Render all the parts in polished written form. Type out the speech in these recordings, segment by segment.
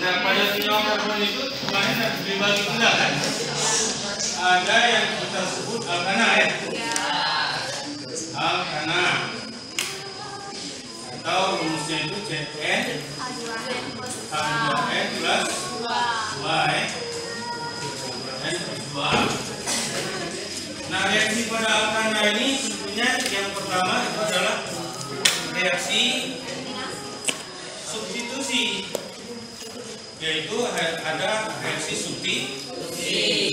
Nah, pada senyawa karbon itu kemarin harus dibagi tiga kan? Ada yang kita sebut alkana ya. Alkana. Atau rumusnya itu Zn H2n plus 2 ya. N plus 2. Nah, reaksi pada alkana ini tentunya yang pertama itu adalah reaksi substitusi, yaitu ada reaksi substitusi.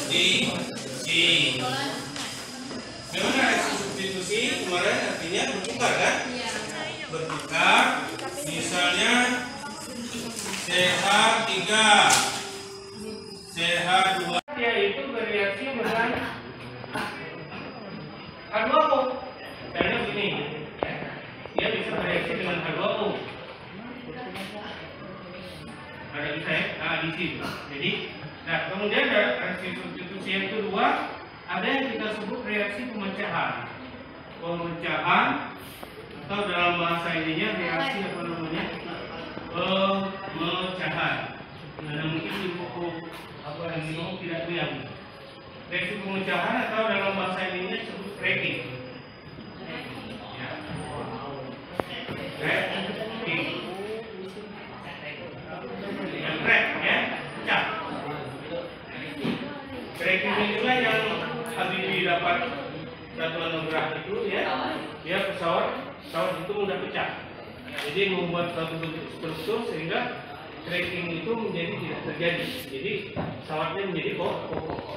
Gimana reaksi substitusi? Kemarin artinya bertukar kan? Bertukar. Misalnya CH3 CH2 yaitu bereaksi dengan H2O. Karena begini, dia bisa bereaksi dengan H2O. Ada bisa ya? Nah, di sini. Jadi, nah kemudian ada reaksi substitusi yang kedua, ada yang kita sebut reaksi pemecahan. Pemecahan atau dalam bahasa ininya reaksi apa namanya? Pemecahan. Nah, mungkin di buku apa yang ini tidak lihat. Reaksi pemecahan atau dalam bahasa ininya disebut cracking. Ya. Cracking. Yang crack ya, pecah. Cracking itulah yang Habibie dapat satu anugerah itu ya. Dia pesawat itu mudah pecah. Jadi membuat suatu bentuk struktur sehingga cracking itu menjadi tidak terjadi. Jadi pesawatnya menjadi kokoh.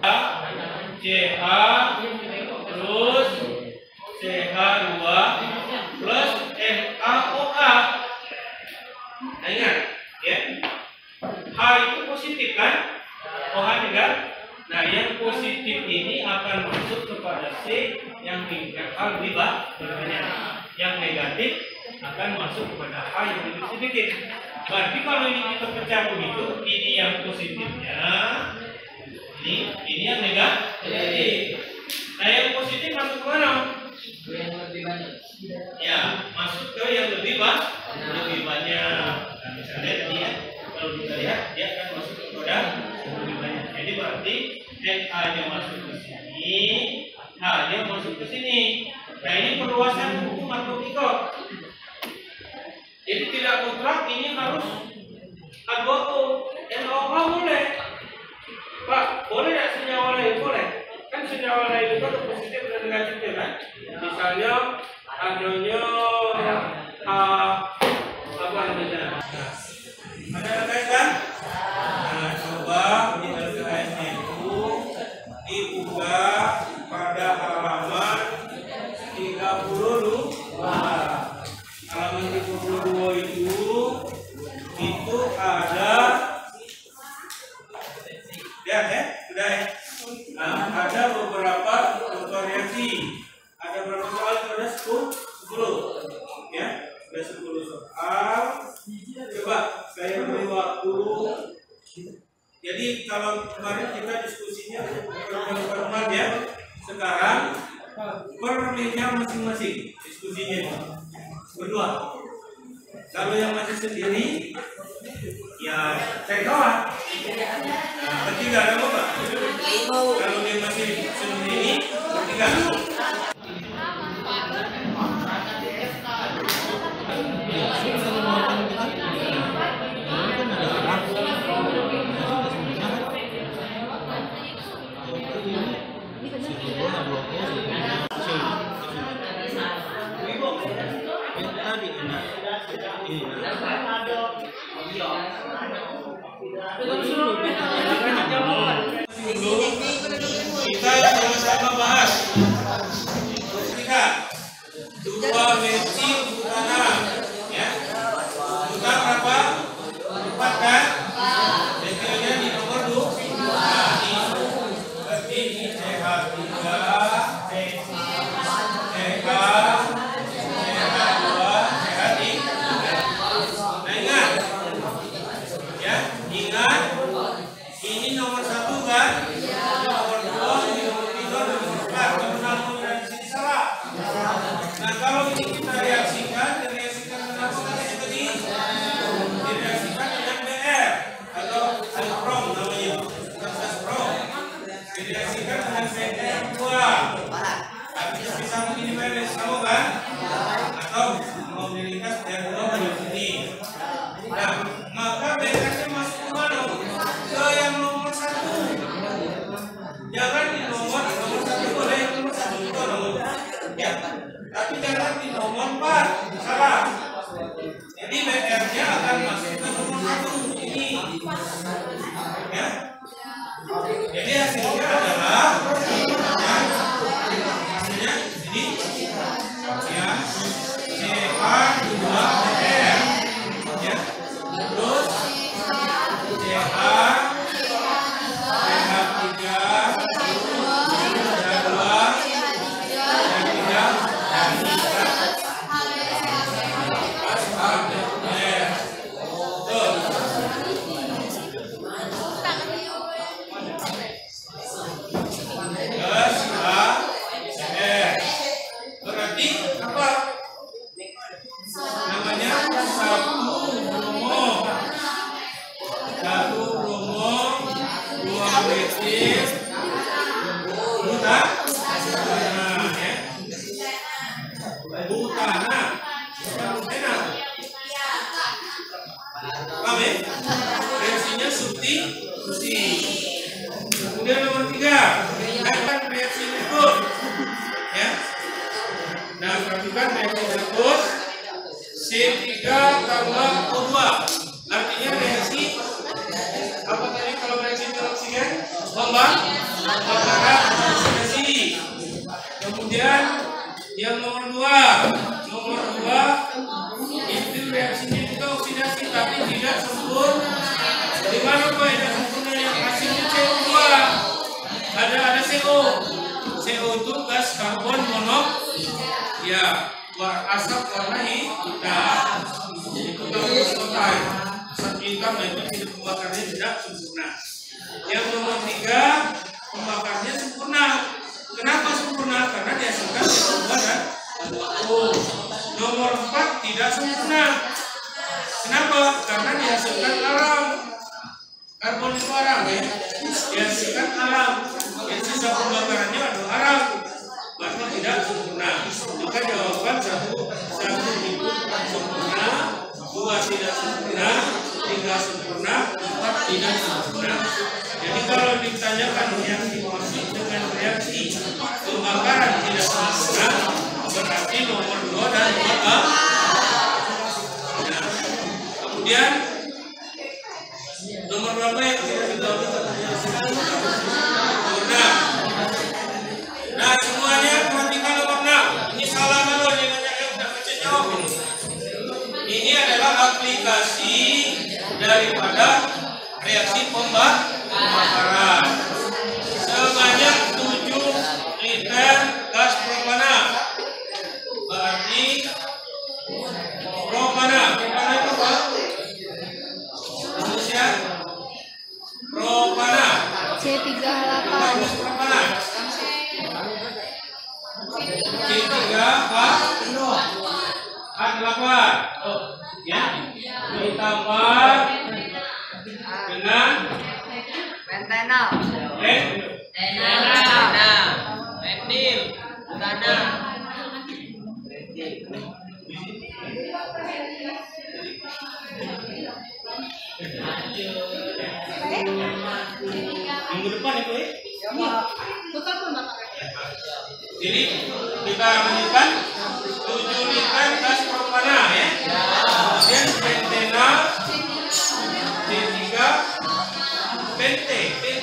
Ca terus CH2 plus NaOH. Nah, ingat ya. H itu positif kan? OH juga. Nah, yang positif ini akan masuk kepada C yang lebih banyak. Yang negatif akan masuk kepada H yang lebih sedikit. Berarti kalau ini kita pecah begitu, ini yang positifnya, ini yang negatif. Nah, yang positif masuk ke mana? Yang lebih banyak. Ya, masuk ke yang lebih banyak. Nah, misalnya tadi ya, kalau kita lihat dia akan masuk kepada yang lebih banyak. Jadi berarti Na-nya masuk ke sini, H-nya masuk ke sini. Nah, ini perluasan hukum Markov-Ikot. Jadi tidak mutlak ini harus H2O, NaOH boleh. Pak, boleh tidak senyawa lain? Boleh. Kan senyawa lain itu ada positif dan negatifnya kan? Misalnya adanya apa namanya? Ada LKS kan? Nah, coba di LKS-nya itu diunggah pada halaman 32. Halaman 32 itu ada ya, sudah ya. Nah, ada beberapa variasi. Ada berapa soal? Ada 10 ya. Ada 10 soal. Coba saya beri waktu. Jadi kalau kemarin kita diskusinya berempat ya. Sekarang berlinya masing-masing diskusinya berdua. Kalau yang masih sendiri ya cari kawan. Nah, bertiga ada apa? Kalau dia masih sendiri bertiga. Kita sama-sama bahas. Tiga, 2 bensin utara, ya. Utara berapa? 4 kan? Detailnya di nomor 2. Berarti ini CH3, CH2, CH3. Nah, ingat, ya, ingat. Ini nomor 1 kan? Nomor 2, ini nomor 3, nomor 4. Kamu dari sini salah. Nah, kalau ini kita reaksikan dengan tadi direaksikan dengan BR. Ya. Jadi hasilnya adalah hasilnya ini ya CH2R ya. Terus reaksinya substitusi. Kemudian nomor 3, perhatikan reaksi berikut ya. Nah, perhatikan reaksi berikut C3 tambah O2. Artinya reaksi apa tadi kalau reaksi oksigen? Pembakaran oksidasi. Kemudian yang nomor 2 itu reaksinya juga oksidasi tapi tidak sempurna. Di mana tidak sempurna yang hasilnya CO2? Ada CO. CO itu gas karbon monoksida. Ya, asap warna hitam. Itu kalau asap hitam itu tidak pembakarnya tidak sempurna. Yang nomor 3 pembakarnya sempurna. Kenapa sempurna? Karena dihasilkan CO2 dan O. Nomor 4 tidak sempurna. Kenapa? Karena dihasilkan alam. Karbon itu alam ya. Dihasilkan alam. Jadi sisa pembakarannya adalah alam. Maka tidak sempurna. Maka jawaban 1 itu sempurna, 2 tidak sempurna, 3 sempurna, 4 tidak sempurna. Jadi kalau ditanyakan yang dimaksud dengan reaksi pembakaran tidak sempurna, berarti nomor 2 dan nomor 4. Nah, kemudian nomor berapa yang tidak ditahu? Nah, semuanya perhatikan nomor 6. Ini salah kalau dia nanya udah baca jawab ini. Ini adalah aplikasi daripada reaksi pembakaran. Sebanyak 7 liter gas propana. Berarti propana itu apa? Manusia propana. C38. Propana. C3H8 ya, ditambah dengan Pentanal. Metil, butana. minggu depan itu ya. Bukan pembakaran. Jadi kita lanjutkan 7 liter gas propana ya. Kemudian pentanal C3 pente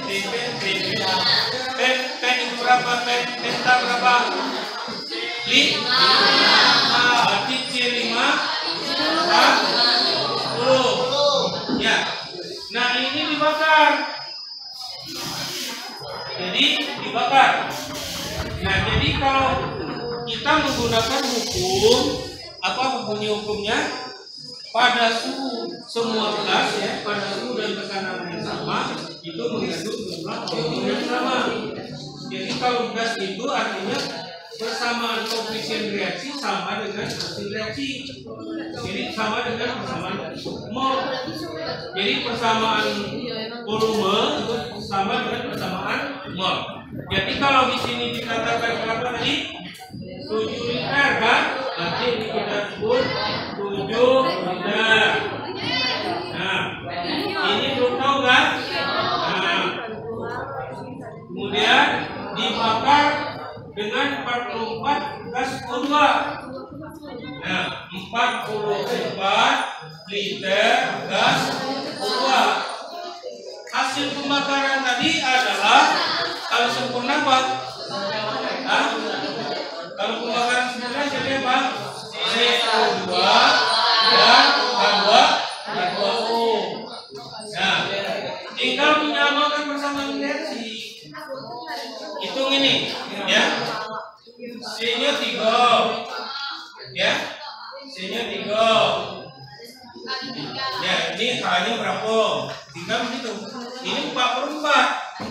pen itu berapa? Penta berapa? 5. Berarti C5 10 ya. Nah ini dibakar. Jadi dibakar. Nah, jadi kalau kita menggunakan hukum, apa bunyi hukumnya? Pada suhu semua gas ya, pada suhu dan tekanan yang sama, itu mengandung jumlah hormon yang sama. Jadi kalau gas itu artinya persamaan koefisien reaksi sama dengan hasil reaksi. Jadi sama dengan persamaan mol. Jadi persamaan volume itu sama dengan persamaan mol. Jadi kalau di sini dikatakan berapa tadi? 7 liter kan? Berarti ini kita sebut 7 liter. Nah, ini belum tahu kan? Nah, kemudian dibakar dengan 44 gas O2. Nah, 44 liter gas O2. hasil pembakaran tadi adalah kalau sempurna apa? Hah? Kalau pembakaran sempurna jadi apa? CO2 dan H2O. Nah, tinggal menyamakan persamaan reaksi. Hitung ini, ya. C-nya 3. Ya. C-nya 3. Ya, ini H-nya berapa? Tinggal menghitung. Ini 44.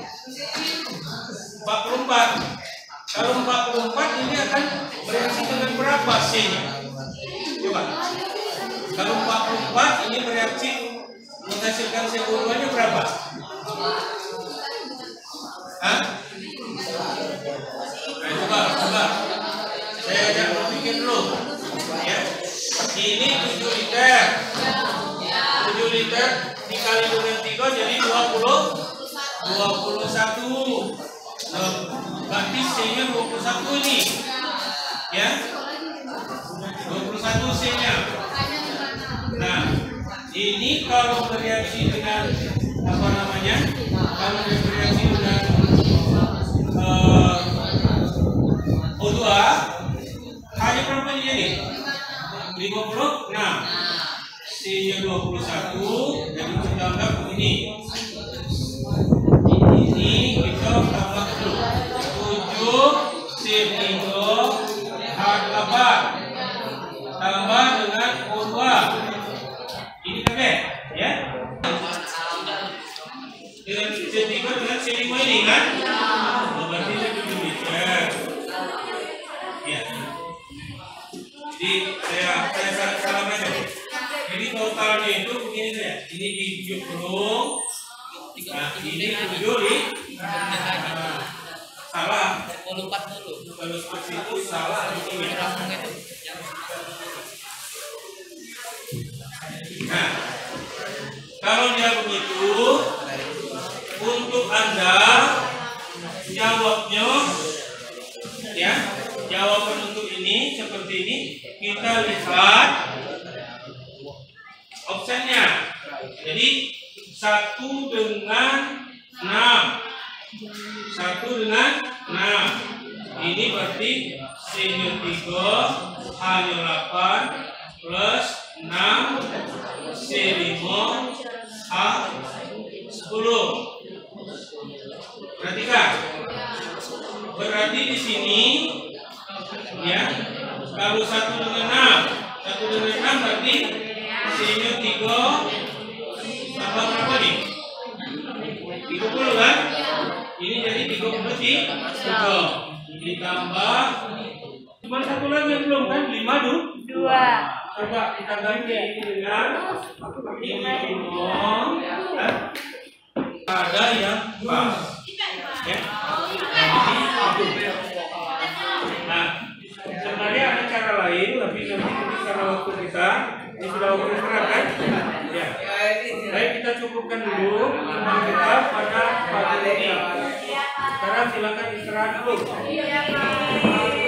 44. Kalau 44 ini akan bereaksi dengan berapa C-nya? Coba. Kalau 44 ini bereaksi menghasilkan CO2-nya berapa? Hah? Nah, coba. Saya ajak berpikir dulu. Ya. Ini 7 liter. 7 liter dikali dengan 3 jadi 21. Nah, berarti C-nya 21 ini. Ya. 21 C-nya. Nah, ini kalau bereaksi dengan apa namanya? Kalau bereaksi dengan O2 hanya berapa ini jadi? 50. Nah, C-nya 21 jadi kita anggap ini. Ini kita tambah dulu 7 C3 H8 tambah dengan O2. Ini kan ya? Dengan C3 dengan C5 ini kan? Berarti 7 liter. Ya. Jadi saya salah aja. Jadi totalnya itu begini saja. Ini di 70. Nah, ini 7 di salah. 24 dulu. Kalau seperti itu salah ini. Nah, kalau dia begitu, untuk Anda jawabnya, ya, jawaban untuk ini seperti ini. Kita lihat opsinya. Jadi 1 dengan 6. 1 dengan 6. Ini berarti C-nya 3, H-nya 8 plus 6 C5 H10. Perhatikan. Berarti di sini ya, kalau 1 dengan 6 berarti C-nya 3 tambah berapa nih? 30 kan? Ini jadi 33 ditambah cuma satu lagi yang belum kan? 5 2. Coba kita ganti ini dengan ini ngomong ada yang pas ya. Nah, sebenarnya ada cara lain tapi nanti karena waktu kita ini sudah waktu istirahat kan? Ya. Baik, kita cukupkan dulu pertemuan kita pada pagi ini. Sekarang silakan istirahat dulu.